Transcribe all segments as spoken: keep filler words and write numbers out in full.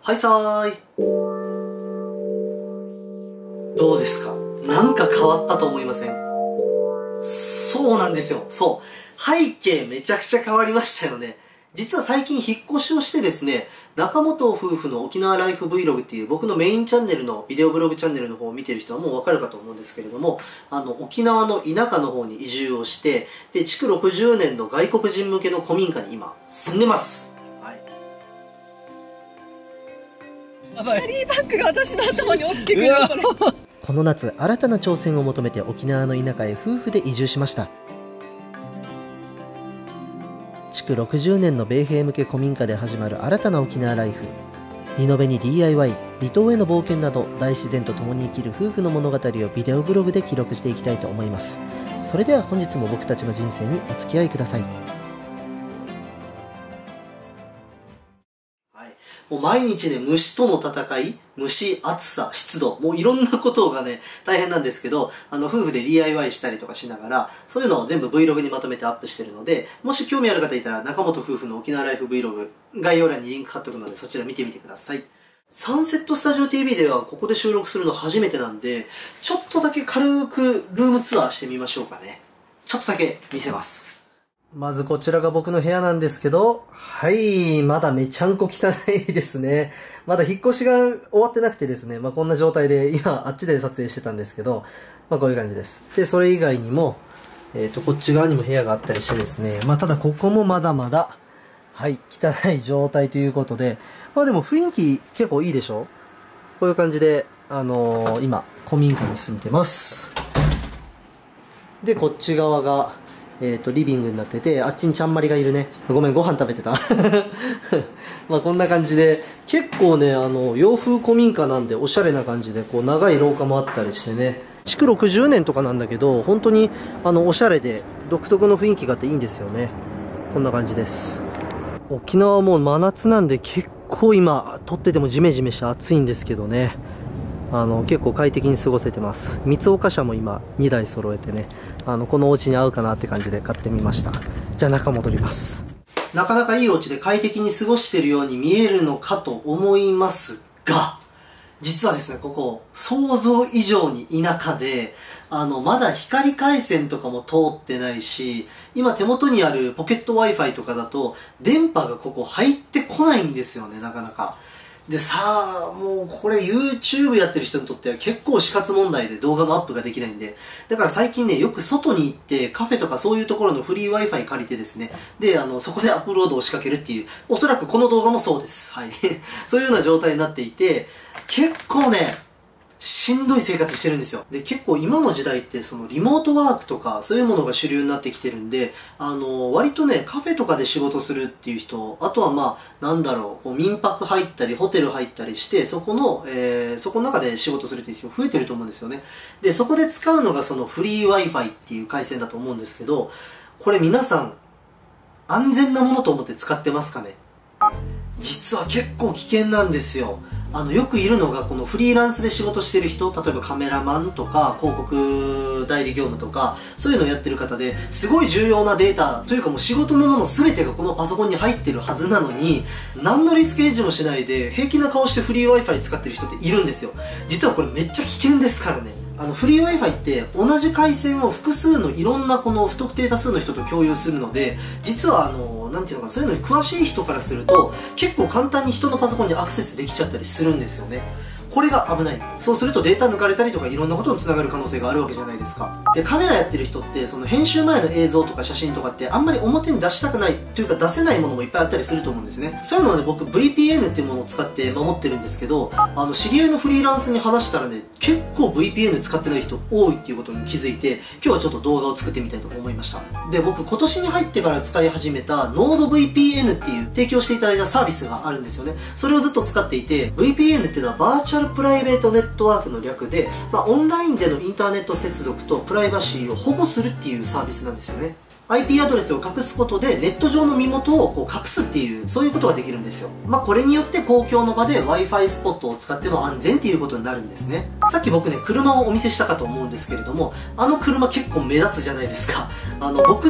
はいさーい。どうですか？なんか変わったと思いません？そうなんですよ。そう。背景めちゃくちゃ変わりましたよね。実は最近引っ越しをしてですね、中本夫婦の沖縄ライフ Vlog っていう僕のメインチャンネルのビデオブログチャンネルの方を見てる人はもうわかるかと思うんですけれども、あの、沖縄の田舎の方に移住をして、で、築ろくじゅうねんの外国人向けの古民家に今住んでます。はい。 キャリーバッグが私の頭に落ちてくるよ、これ。 この夏、新たな挑戦を求めて沖縄の田舎へ夫婦で移住しました。築ろくじゅうねんの米兵向け古民家で始まる新たな沖縄ライフ。リノベに ディーアイワイ、離島への冒険など大自然と共に生きる夫婦の物語をビデオブログで記録していきたいと思います。それでは本日も僕たちの人生にお付き合いください。 もう毎日ね、虫との戦い、虫、暑さ、湿度、もういろんなことがね、大変なんですけど、あの、夫婦で ディーアイワイ したりとかしながら、そういうのを全部 Vlog にまとめてアップしてるので、もし興味ある方いたら、中本夫婦の沖縄ライフ Vlog、概要欄にリンク貼っとくので、そちら見てみてください。サンセットスタジオ ティーブイ では、ここで収録するの初めてなんで、ちょっとだけ軽くルームツアーしてみましょうかね。ちょっとだけ見せます。まずこちらが僕の部屋なんですけど、はい、まだめちゃんこ汚いですね。まだ引っ越しが終わってなくてですね、まあこんな状態で、今あっちで撮影してたんですけど、まあこういう感じです。で、それ以外にも、えっと、こっち側にも部屋があったりしてですね、まあただここもまだまだ、はい、汚い状態ということで、まあでも雰囲気結構いいでしょ？こういう感じで、あのー、今、古民家に住んでます。で、こっち側が、えっと、リビングになってて、あっちにちゃんまりがいるね。ごめん、ご飯食べてた。まあこんな感じで、結構ね、あの、洋風古民家なんでおしゃれな感じで、こう、長い廊下もあったりしてね。築ろくじゅうねんとかなんだけど、本当に、あの、おしゃれで、独特の雰囲気があっていいんですよね。こんな感じです。沖縄はもう真夏なんで、結構今、撮っててもジメジメして暑いんですけどね。あの結構快適に過ごせてます。三岡車も今にだい揃えてね、あのこのお家に合うかなって感じで買ってみました。じゃあ中戻ります。なかなかいいお家で快適に過ごしているように見えるのかと思いますが、実はですね、ここ想像以上に田舎で、あのまだ光回線とかも通ってないし、今手元にあるポケット Wi-Fi とかだと電波がここ入ってこないんですよね、なかなか。でさあ、もうこれ YouTube やってる人にとっては結構死活問題で動画のアップができないんで、だから最近ね、よく外に行ってカフェとかそういうところのフリー Wi-Fi 借りてですね、で、あの、そこでアップロードを仕掛けるっていう、おそらくこの動画もそうです。はい。そういうような状態になっていて、結構ね、しんどい生活してるんですよ。で、結構今の時代ってそのリモートワークとかそういうものが主流になってきてるんで、あの、割とね、カフェとかで仕事するっていう人、あとはまあ、なんだろう、こう民泊入ったり、ホテル入ったりして、そこの、えー、そこの中で仕事するっていう人増えてると思うんですよね。で、そこで使うのがそのフリー Wi-Fi っていう回線だと思うんですけど、これ皆さん、安全なものと思って使ってますかね？実は結構危険なんですよ。あのよくいるのがこのフリーランスで仕事してる人、例えばカメラマンとか広告代理業務とかそういうのをやってる方で、すごい重要なデータというかもう仕事のもの全てがこのパソコンに入ってるはずなのに、何のリスクエッジもしないで平気な顔してフリー Wi-Fi 使ってる人っているんですよ。実はこれめっちゃ危険ですからね。あのフリー Wi-Fi って同じ回線を複数のいろんなこの不特定多数の人と共有するので、実はあのなんていうのかな、そういうのに詳しい人からすると結構簡単に人のパソコンにアクセスできちゃったりするんですよね。これが危ない。そうするとデータ抜かれたりとかいろんなことにつながる可能性があるわけじゃないですか。で、カメラやってる人ってその編集前の映像とか写真とかってあんまり表に出したくないというか出せないものもいっぱいあったりすると思うんですね。そういうのはね、僕 ブイピーエヌ っていうものを使って守ってるんですけど、あの知り合いのフリーランスに話したらね、結構 ブイピーエヌ 使ってない人多いっていうことに気づいて、今日はちょっと動画を作ってみたいと思いました。で、僕今年に入ってから使い始めた ノードブイピーエヌ っていう提供していただいたサービスがあるんですよね。それをずっと使っていて、 ブイピーエヌ っていうのはバーチャルプライベートネットネットワークの略で、まあ、オンラインでのインターネット接続とプライバシーを保護するっていうサービスなんですよね。アイピー アドレスを隠すことでネット上の身元をこう隠すっていう、そういうことができるんですよ。まあこれによって公共の場で Wi-Fi スポットを使っても安全っていうことになるんですね。さっき僕ね、車をお見せしたかと思うんですけれども、あの車結構目立つじゃないですか。あの僕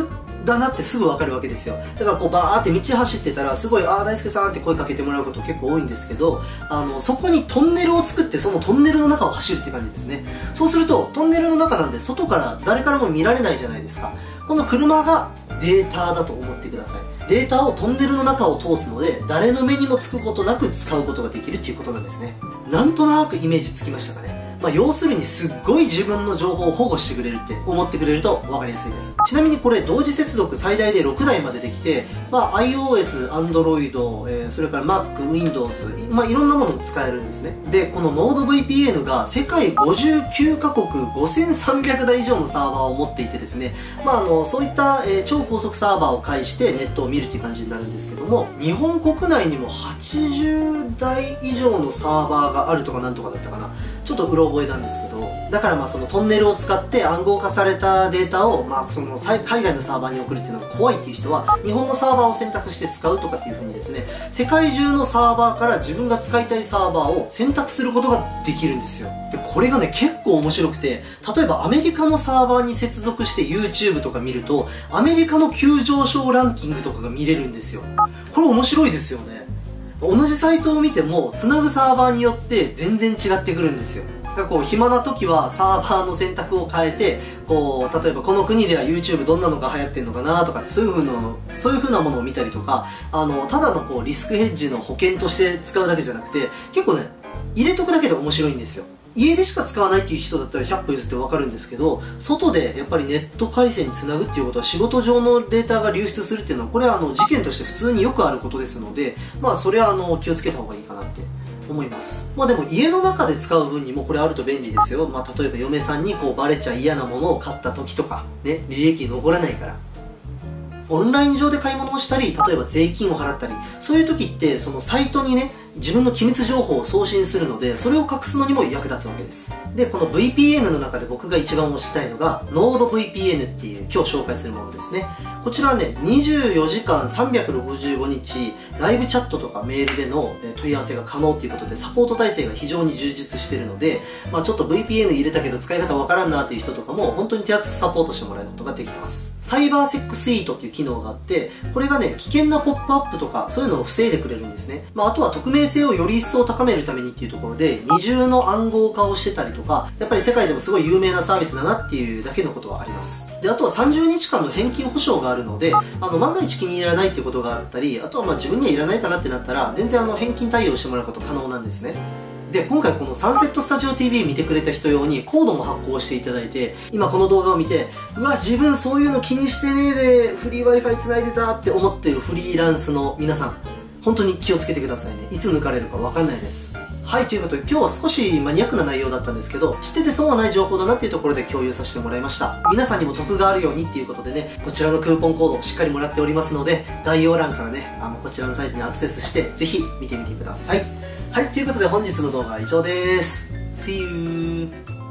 だなってすぐ分かるわけですよ。だからこうバーって道走ってたらすごい「ああ大輔さん」って声かけてもらうこと結構多いんですけど、あのそこにトンネルを作ってそのトンネルの中を走るって感じですね。そうするとトンネルの中なんで外から誰からも見られないじゃないですか。この車がデータだと思ってください。データをトンネルの中を通すので誰の目にもつくことなく使うことができるっていうことなんですね。なんとなくイメージつきましたかね。まあ、要するにすっごい自分の情報を保護してくれるって思ってくれると分かりやすいです。ちなみにこれ同時接続最大でろくだいまでできて、まあ、iOS、Android、えー、それから Mac、Windows、まあ、いろんなものに使えるんですね。で、この NordVPN が世界ごじゅうきゅうカ国ごせんさんびゃくだい以上のサーバーを持っていてですね、まあ、あのそういった、えー、超高速サーバーを介してネットを見るっていう感じになるんですけども、日本国内にもはちじゅうだい以上のサーバーがあるとかなんとかだったかな。ちょっとうろ覚えなんですけど、だからまあそのトンネルを使って暗号化されたデータをまあその海外のサーバーに送るっていうのが怖いっていう人は日本のサーバーを選択して使うとかっていう風にですね、世界中のサーバーから自分が使いたいサーバーを選択することができるんですよ。でこれがね結構面白くて、例えばアメリカのサーバーに接続して YouTube とか見るとアメリカの急上昇ランキングとかが見れるんですよ。これ面白いですよね。同じサイトを見てもつなぐサーバーによって全然違ってくるんですよ。だからこう暇な時はサーバーの選択を変えて、こう例えばこの国では YouTube どんなのが流行ってるのかなとかって、そういう風なそういう風なものを見たりとか、あのただのこうリスクヘッジの保険として使うだけじゃなくて、結構ね入れとくだけで面白いんですよ。家でしか使わないっていう人だったらひゃっぽ譲って分かるんですけど、外でやっぱりネット回線につなぐっていうことは仕事上のデータが流出するっていうのは、これはあの事件として普通によくあることですので、まあそれはあの気をつけた方がいいかなって思います。まあでも家の中で使う分にもこれあると便利ですよ。まあ例えば嫁さんにこうバレちゃ嫌なものを買った時とかね、履歴残らないから。オンライン上で買い物をしたり、例えば税金を払ったり、そういう時ってそのサイトにね自分の機密情報を送信するので、それを隠すのにも役立つわけです。でこの ブイピーエヌ の中で僕が一番推したいのが NordVPN っていう今日紹介するものですね。こちらはねにじゅうよじかんさんびゃくろくじゅうごにちライブチャットとかメールでの問い合わせが可能ということで、サポート体制が非常に充実しているので、まあ、ちょっと ブイピーエヌ 入れたけど使い方わからんなっていう人とかも本当に手厚くサポートしてもらえることができます。サイバーセックスイートっていう機能があって、これがね危険なポップアップとかそういうのを防いでくれるんですね。まあ、あとは匿名性をより一層高めるためにっていうところで二重の暗号化をしてたりとか、やっぱり世界でもすごい有名なサービスだなっていうだけのことはあります。であとはさんじゅうにちかんの返金保証があるので、あの万が一気に入らないっていうことがあったり、あとはまあ自分にはいらないかなってなったら全然あの返金対応してもらうこと可能なんですね。で今回このサンセットスタジオ ティーブイ 見てくれた人用にコードも発行していただいて、今この動画を見てうわ自分そういうの気にしてねえでフリー Wi-Fi つないでたって思ってるフリーランスの皆さん、本当に気をつけてくださいね。いつ抜かれるか分かんないです。はい、ということで今日は少しマニアックな内容だったんですけど、知ってて損はない情報だなっていうところで共有させてもらいました。皆さんにも得があるようにっていうことでね、こちらのクーポンコードをしっかりもらっておりますので、概要欄からねあのこちらのサイトにアクセスしてぜひ見てみてください。はい、ということで本日の動画は以上です。See you!